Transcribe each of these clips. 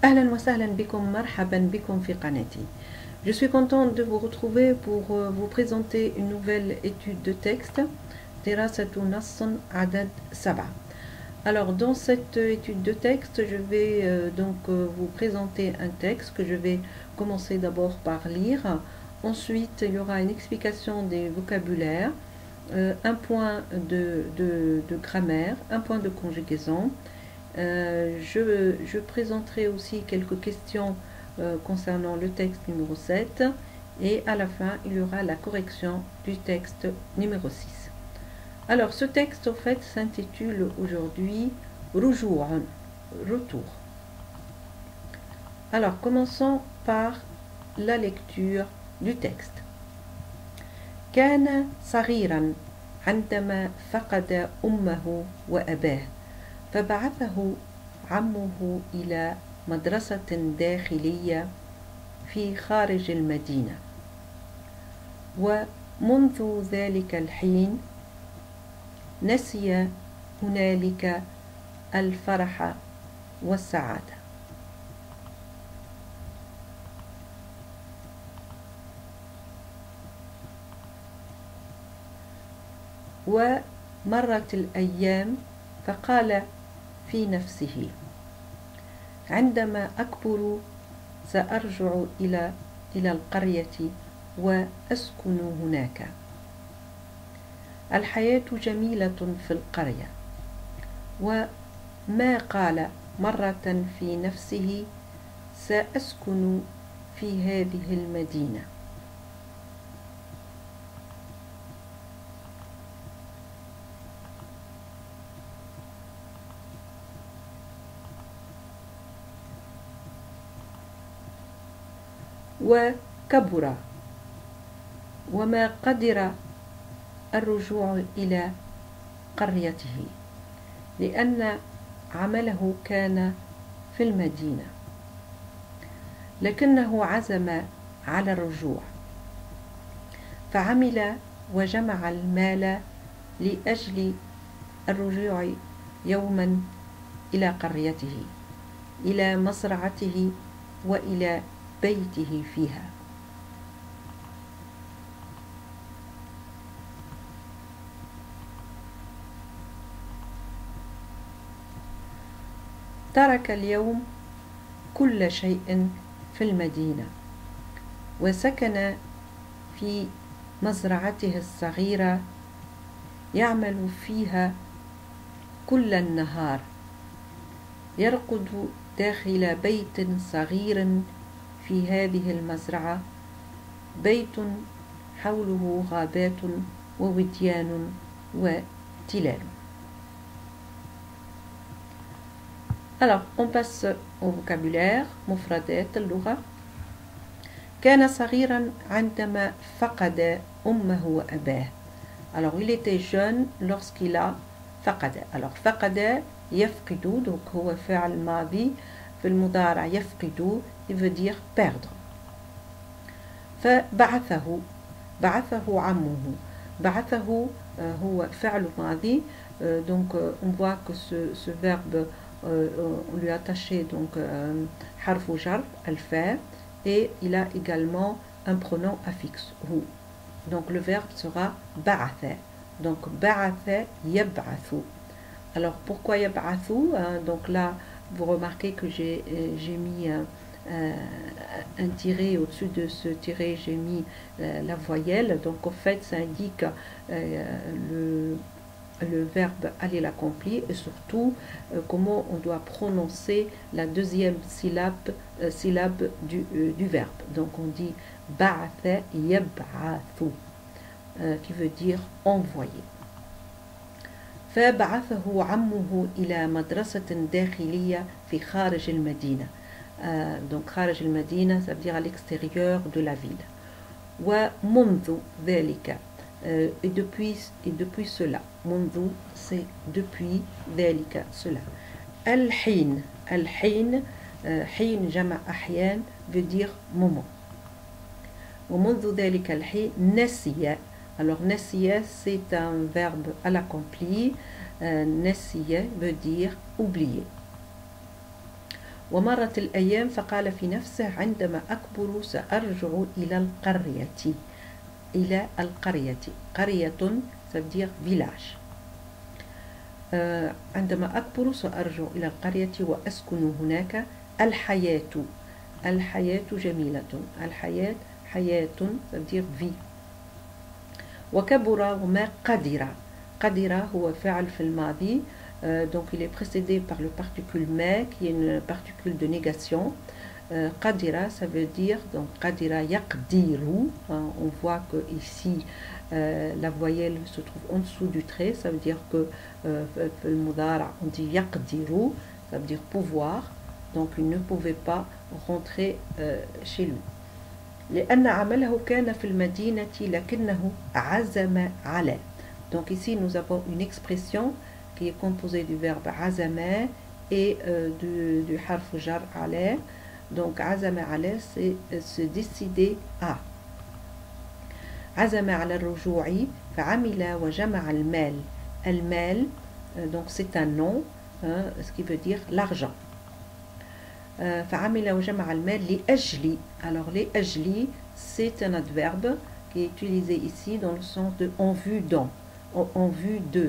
Ahlan wa sahlan bikum, marhaban bikum fi qanati. Je suis contente de vous retrouver pour vous présenter une nouvelle étude de texte, Dirasatu Nassan Adad Saba. Alors dans cette étude de texte, je vais vous présenter un texte que je vais commencer d'abord par lire. Ensuite, il y aura une explication des vocabulaires, un point de grammaire, un point de conjugaison. Je présenterai aussi quelques questions concernant le texte numéro 7 et à la fin il y aura la correction du texte numéro 6. Alors ce texte en fait s'intitule aujourd'hui Rujou'un, retour. Alors commençons par la lecture du texte. كان صغيرا عندما فقد أمه وأباه فبعثه عمه إلى مدرسة داخلية في خارج المدينة، ومنذ ذلك الحين نسي هنالك الفرح والسعادة. ومرت الأيام فقال في نفسه: عندما أكبر سأرجع إلى القرية وأسكن هناك. الحياة جميلة في القرية. وما قال مرة في نفسه: سأسكن في هذه المدينة. وكبر وما قدر الرجوع إلى قريته لأن عمله كان في المدينة، لكنه عزم على الرجوع فعمل وجمع المال لأجل الرجوع يوما إلى قريته، إلى مزرعته وإلى بيته فيها. ترك اليوم كل شيء في المدينة وسكن في مزرعته الصغيرة يعمل فيها كل النهار، يرقد داخل بيت صغير في هذه المزرعة، بيت حوله غابات ووديان وتلال. Alors, on passe au vocabulaire. مفردات اللغة. كان صغيرا عندما فقد أمه وأباه. Alors, il était jeune lorsqu'il a فقد. Alors, فقد يفقد, donc هو فعل ماضي في المضارع يفقد, il veut dire perdre. فبعثه عمه. بعثه هو فعل ماضي, donc on voit que ce verbe on lui a attaché donc حرف جر الفاء et il a également un pronom affixe هو. Donc le verbe sera بعث. Donc بعث يبعث. Alors pourquoi يبعث? Donc là vous remarquez que j'ai mis un tiret au-dessus de ce tiret, j'ai mis la voyelle. Donc en fait ça indique le verbe aller l'accomplir et surtout comment on doit prononcer la deuxième syllabe du verbe. Donc on dit ba'atha yab'athu, qui veut dire envoyer. فبعثه عمه إلى مدرسة داخلية في خارج المدينة. Donc خارج المدينة, ça veut dire à l'extérieur de la ville. ومنذ ذلك, et depuis cela. منذ, c'est depuis, ذلك, cela. الحين, حين جمع أحيان veut dire moment. ومنذ ذلك الحين نسي. Alors nasiya, c'est un verbe à l'accompli. Nasiya veut dire oublier. ومرت الأيام فقال في نفسه عندما أكبر سأرجع إلى القرية. إلى القرية. قرية ça veut dire village. عندما أكبر سأرجع إلى القرية وأسكن هناك. الحياة. الحياة جميلة. الحياة حياة ça veut dire vie. وكبر وما قدر. قدر هو فعل في الماضي. Donc il est précédé par le particule mais qui est une particule de négation. Qadira, ça veut dire, donc Qadira yaqdiru, on voit que ici la voyelle se trouve en dessous du trait, ça veut dire que le mudara on dit yaqdiru, ça veut dire pouvoir, donc il ne pouvait pas rentrer chez lui. لأن عمله كان في المدينة لكنه عزم على. Donc ici nous avons une expression qui est composée du verbe azama et du harf jar ala. Donc azama ala c'est se décider à. عزم على الرجوع فعمل وجمع المال. المال donc c'est un nom, ce qui veut dire l'argent. فعمل وجمع المال لأجل. Alors لأجل c'est un adverbe qui est utilisé ici dans le sens de en vue d'en, en vue de.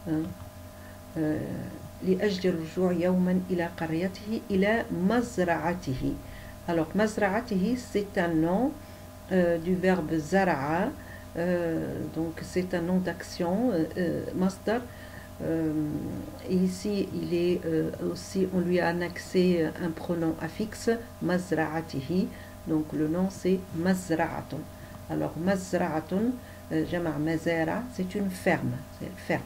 لأجل الرجوع يوما إلى قريته إلى مزرعته. Alors مزرعته c'est un nom du verbe zara'a, donc c'est un nom d'action, masdar. Et ici il est aussi, on lui a annexé un pronom affixe, mazra'atihi, donc le nom c'est mazra'atun. Alors mazra'atun, jama' mazara, c'est une ferme, c'est une ferme.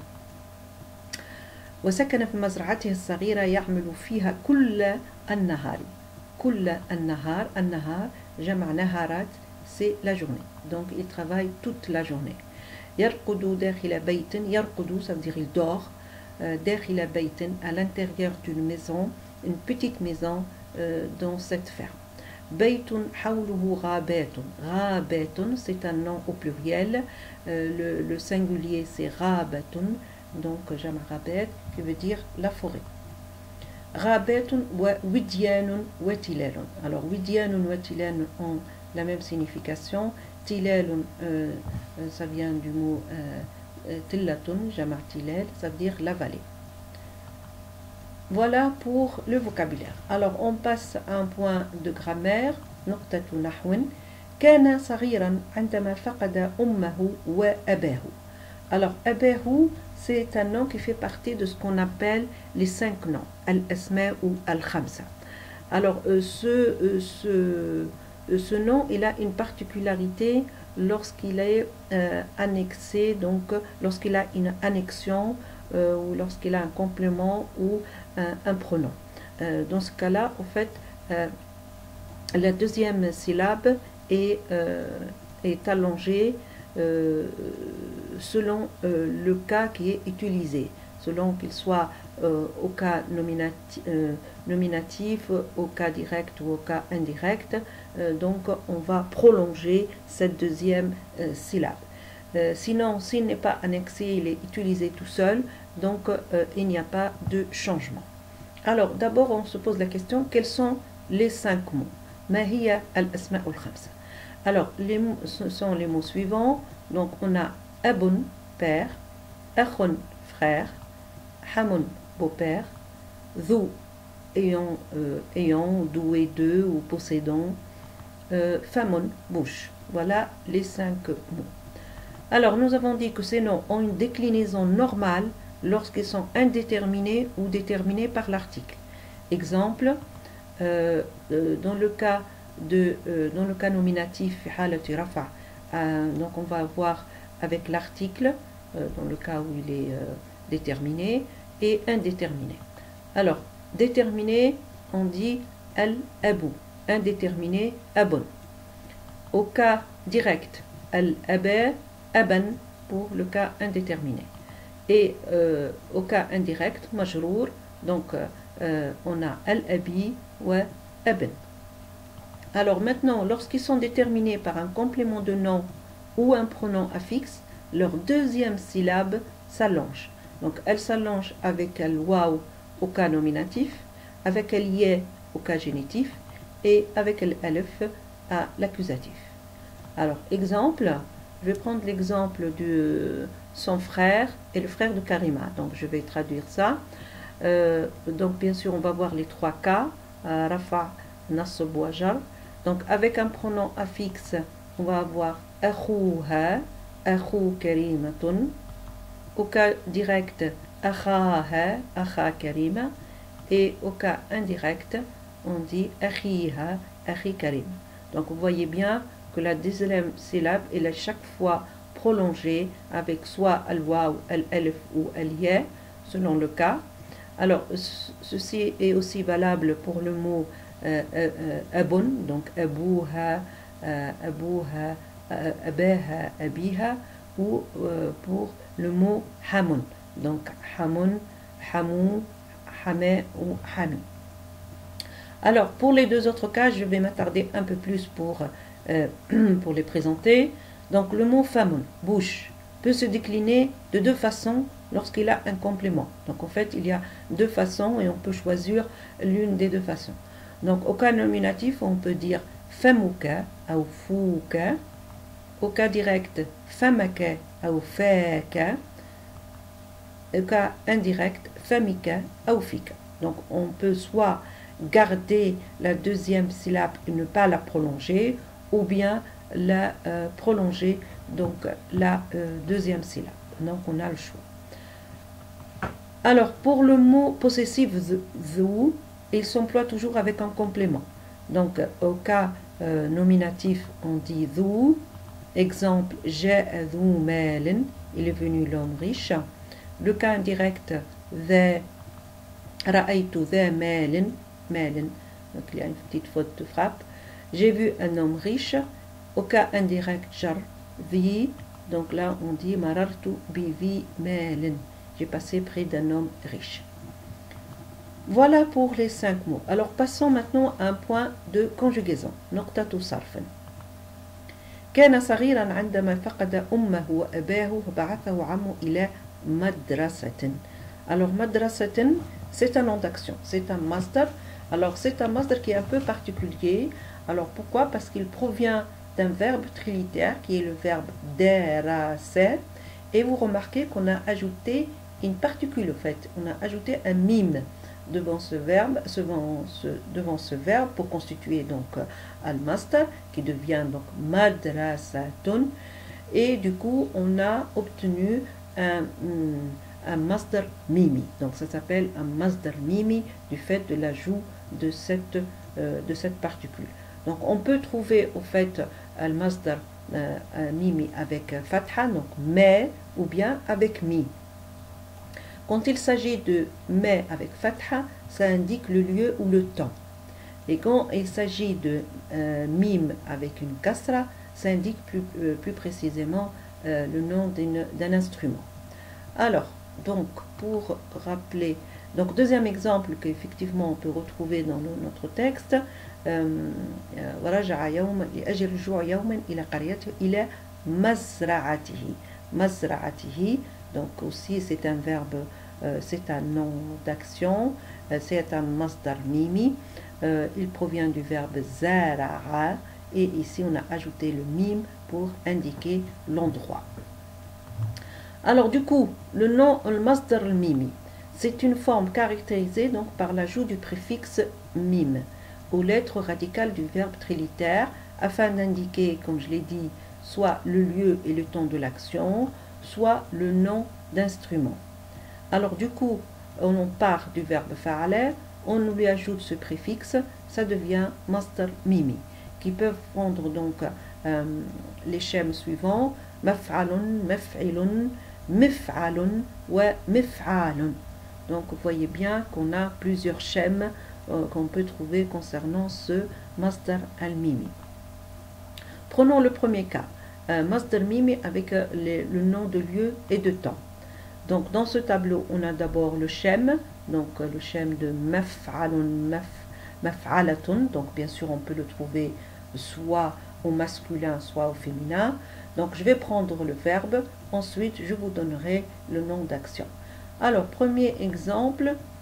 وسكن في مزرعته الصغيرة يعمل فيها كل النهار. كل النهار. النهار جمع نهارات c'est la journée. Donc il travaille toute la journée. يرقد داخل بيت. يرقد ça veut dire il dort. داخل بيت à l'intérieur d'une maison, une petite maison dans cette ferme. بيت حوله غابات. غابات c'est un nom au pluriel. Le singulier c'est غابة. Donc جمع غابات qui veut dire la forêt. غابات ووديان وتلال. Alors وديان وتلال ont la même signification. تلال ça vient du mot tillatun, جمع تلال, ça veut dire la vallée. Voilà pour le vocabulaire. Alors on passe à un point de grammaire. نقطة نحو. كان صغيرا عندما فقد أمه وأباه. Alors أباه c'est un nom qui fait partie de ce qu'on appelle les 5 noms, al-asma ou al-khamsa. Alors ce nom il a une particularité lorsqu'il est annexé, donc lorsqu'il a une annexion ou lorsqu'il a un complément ou un pronom. Dans ce cas-là, en fait, la deuxième syllabe est allongée selon le cas qui est utilisé, selon qu'il soit au cas nominatif, au cas direct ou au cas indirect. Donc on va prolonger cette deuxième syllabe. Sinon, s'il n'est pas annexé, il est utilisé tout seul, donc il n'y a pas de changement. Alors d'abord on se pose la question, quels sont les 5 mots? ما هي الأسماء الخمسة. Alors ce sont les mots suivants. Donc on a abun, père, akhun, frère, hamun, beau-père, dhu, ayant, doué de ou possédant, famun, bouche. Voilà les 5 mots. Alors nous avons dit que ces noms ont une déclinaison normale lorsqu'ils sont indéterminés ou déterminés par l'article. Exemple, dans le cas nominatif, donc on va voir avec l'article, dans le cas où il est déterminé, et indéterminé. Alors, déterminé, on dit al-abu, indéterminé, abun. Au cas direct, al-aba, aban, pour le cas indéterminé. Et au cas indirect, majrour, donc on a al-abi wa aban. Alors maintenant, lorsqu'ils sont déterminés par un complément de nom ou un pronom affixe, leur deuxième syllabe s'allonge. Donc elle s'allonge avec el waw au cas nominatif, avec el ye au cas génitif et avec l'alif à l'accusatif. Alors, exemple, je vais prendre l'exemple de son frère et le frère de Karima. Donc, je vais traduire ça. Donc, bien sûr, on va voir les trois cas. Rafa, Nasb wa Jar. Donc, avec un pronom affixe, on va avoir Akhouha, Akhou Karimatun. Au cas direct, Akhaha, Akha Karima. Et au cas indirect, on dit Akhiha, Akhi Karim. Donc, vous voyez bien que la deuxième syllabe est à chaque fois prolongée avec soit al-waw, al-alif ou al-ya, selon le cas. Alors, ceci est aussi valable pour le mot abun, donc abouha, abouha, abaha, abiha, ou pour le mot hamun, donc hamun, hamou, hamé ou hami. Alors, pour les deux autres cas, je vais m'attarder un peu plus pour les présenter. Donc, le mot famun, bouche, peut se décliner de deux façons lorsqu'il a un complément. Donc, en fait, il y a deux façons et on peut choisir l'une des deux façons. Donc, au cas nominatif, on peut dire famuka ou fouka. Au cas direct, famaka ou faka. Au cas indirect, famika ou fika. Donc, on peut soit garder la deuxième syllabe et ne pas la prolonger, ou bien la prolonger, donc la deuxième syllabe. Donc, on a le choix. Alors, pour le mot possessif zu, il s'emploie toujours avec un complément. Donc, au cas nominatif, on dit zu. Exemple, j'ai zu malin, il est venu l'homme riche. Le cas indirect, the ra'aytu the malin, malin, donc il y a une petite faute de frappe. J'ai vu un homme riche. Au cas indirect, jar, vi, donc là on dit marartu bi vi malin. J'ai passé près d'un homme riche. Voilà pour les 5 mots. Alors passons maintenant à un point de conjugaison. Noqtatu sarfan. كان صغيرا عندما فقد أمه وأباه فبعثه عمه إلى مدرسة. Alors madrasatin, c'est un nom d'action, c'est un masdar. Alors c'est un masdar qui est un peu particulier. Alors pourquoi? Parce qu'il provient d'un verbe trilitère qui est le verbe darasa. Et vous remarquez qu'on a ajouté une particule au fait. On a ajouté un mime devant ce verbe, devant ce verbe pour constituer donc al-masdar qui devient donc madrasatun. Et du coup on a obtenu un masdar mimi. Donc ça s'appelle un masdar mimi du fait de l'ajout de cette particule. Donc on peut trouver au fait al masdar mimi avec fatha, donc mais, ou bien avec mi. Quand il s'agit de mais avec fatha, ça indique le lieu ou le temps. Et quand il s'agit de mim avec une kasra, ça indique plus précisément le nom d'un instrument. Alors, donc, pour rappeler, donc deuxième exemple qu'effectivement on peut retrouver dans notre texte, ورجع يوما لأجل الجوع يوما إلى قريته إلى مزرعته. مزرعته, donc aussi c'est un verbe, c'est un nom d'action, c'est un masdar mimi, il provient du verbe zara'a et ici on a ajouté le mime pour indiquer l'endroit. Alors du coup, le nom le masdar al-mimi, c'est une forme caractérisée donc par l'ajout du préfixe mime aux lettres radicales du verbe trilitère afin d'indiquer, comme je l'ai dit, soit le lieu et le temps de l'action, soit le nom d'instrument. Alors du coup, on part du verbe fa'ala, on lui ajoute ce préfixe, ça devient masdar mimi, qui peuvent prendre donc les schèmes suivants, maf'alun, maf'ilun, mif'alun ou mif'alun. Donc vous voyez bien qu'on a plusieurs schèmes qu'on peut trouver concernant ce masdar al-mimi. Prenons le premier cas, masdar mimi avec le nom de lieu et de temps. Donc dans ce tableau, on a d'abord le schème, donc le schème de maf'alun, maf'alatun, donc bien sûr on peut le trouver soit au masculin, soit au féminin. Donc je vais prendre le verbe, ensuite je vous donnerai le nom d'action. Alors premier exemple,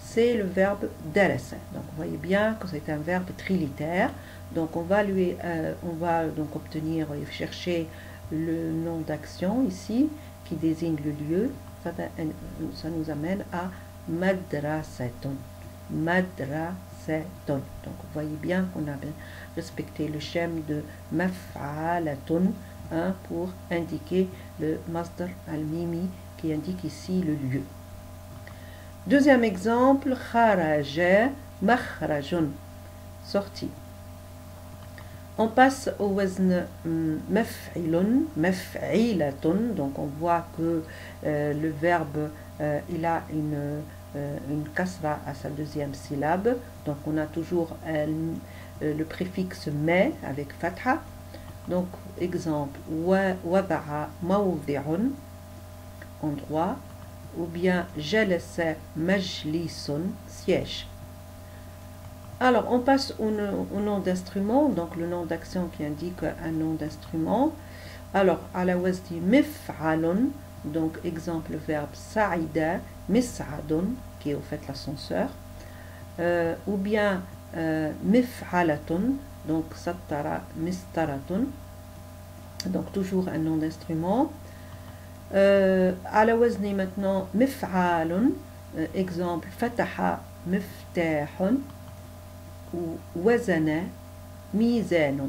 c'est le verbe darasa. Donc vous voyez bien que c'est un verbe trilitaire. Donc on va donc obtenir et chercher le nom d'action ici qui désigne le lieu. Ça nous amène à madrasatun. Madrasatun. Donc vous voyez bien qu'on a respecté le schéma de maf'alatun, hein, pour indiquer le masdar al-mimi qui indique ici le lieu. Deuxième exemple, kharaja makhrajun, sortie. On passe au wazn maf'ilun, maf'ilatun. Donc on voit que le verbe il a une kasra à sa deuxième syllabe. Donc on a toujours le préfixe ma avec fatha. Donc exemple, wada'a mawdi'un, endroit, ou bien jalasa majlisun, siège. Alors, on passe au nom d'instrument, donc le nom d'action qui indique un nom d'instrument. Alors, à la wazdi mif'alun, donc exemple verbe sa'ida, mis'adun, qui est au fait l'ascenseur, ou bien mif'alatun, donc sattara, mistaratun, donc toujours un nom d'instrument. À la wazni maintenant mif'alun, exemple fataha miftahun, ou wazana mizanun.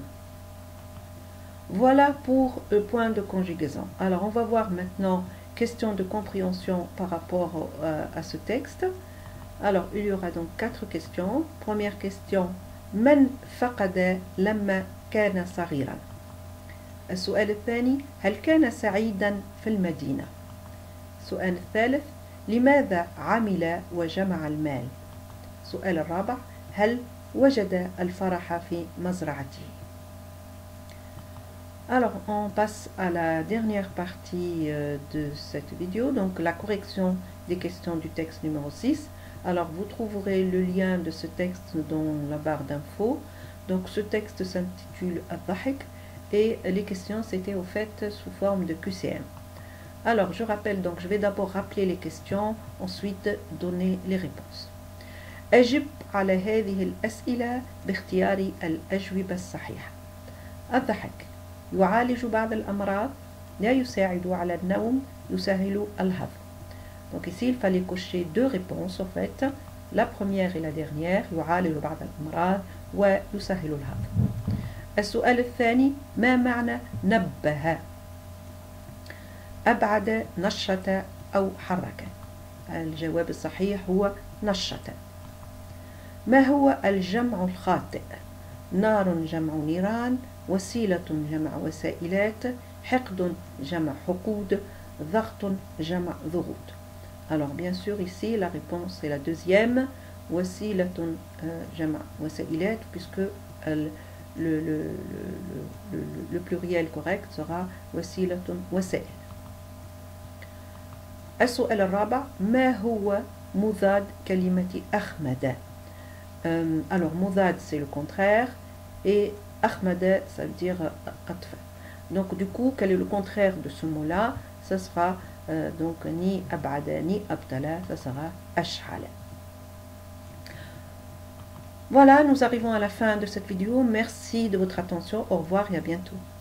Voilà pour le point de conjugaison. Alors on va voir maintenant question de compréhension par rapport à ce texte. Alors il y aura donc 4 questions. Première question, من فقد لما كان صغيرا. السؤال الثاني، هل كان سعيدا في المدينة؟ السؤال الثالث، لماذا عمل وجمع المال؟ السؤال الرابع، هل وجد الفرح في مزرعته. Alors, on passe à la dernière partie de cette vidéo, donc la correction des questions du texte numéro 6. Alors, vous trouverez le lien de ce texte dans la barre d'infos. Donc, ce texte s'intitule Ad-Dahik et les questions, c'était au fait sous forme de QCM. Alors, je rappelle, donc, je vais d'abord rappeler les questions, ensuite donner les réponses. أجب على هذه الأسئلة باختيار الأجوبة الصحيحة. الضحك يعالج بعض الأمراض، لا يساعد على النوم، يسهل الهضم. Donc ici il fallait cocher 2 réponses en fait. La première et la dernière. يعالج بعض الأمراض ويسهل الهضم. السؤال الثاني، ما معنى نبه؟ أبعد، نشط أو حرك. الجواب الصحيح هو نشط. ما هو الجمع الخاطئ؟ نار جمع نيران، وسيلة جمع وسائلات، حقد جمع حقود، ضغط جمع ضغوط. Alors bien sûr ici la réponse est la deuxième, وسيلة جمع وسائلات, puisque le pluriel correct sera وسيلة وسائل. السؤال الرابع، ما هو مضاد كلمة أخمد؟ Alors, Moudad, c'est le contraire, et Ahmada, ça veut dire Atfa. Donc, du coup, quel est le contraire de ce mot-là? Ça sera donc ni Abada, ni Abtala, ça sera Ash'ala. Voilà, nous arrivons à la fin de cette vidéo. Merci de votre attention. Au revoir et à bientôt.